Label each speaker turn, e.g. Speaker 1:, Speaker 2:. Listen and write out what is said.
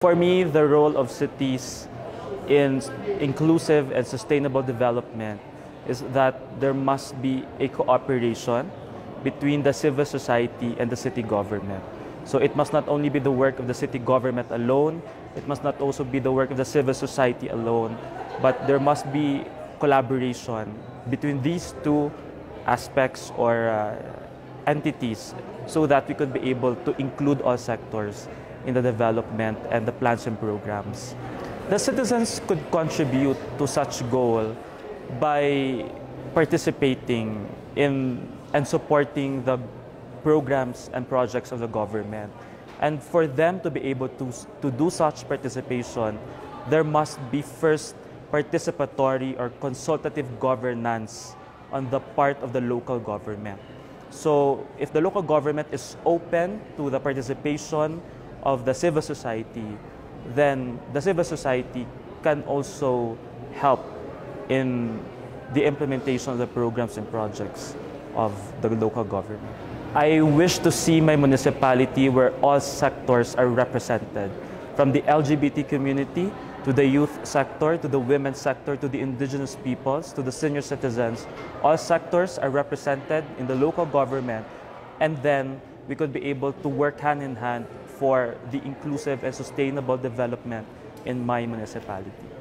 Speaker 1: For me, the role of cities in inclusive and sustainable development is that there must be a cooperation between the civil society and the city government. So it must not only be the work of the city government alone, it must not also be the work of the civil society alone, but there must be collaboration between these two aspects or entities so that we could be able to include all sectors in the development and the plans and programs. The citizens could contribute to such goal by participating in and supporting the programs and projects of the government. And for them to be able to do such participation, there must be first participatory or consultative governance on the part of the local government. So if the local government is open to the participation of the civil society, then the civil society can also help in the implementation of the programs and projects of the local government. I wish to see my municipality where all sectors are represented, from the LGBT community to the youth sector, to the women's sector, to the indigenous peoples, to the senior citizens. All sectors are represented in the local government, and then we could be able to work hand in hand for the inclusive and sustainable development in my municipality.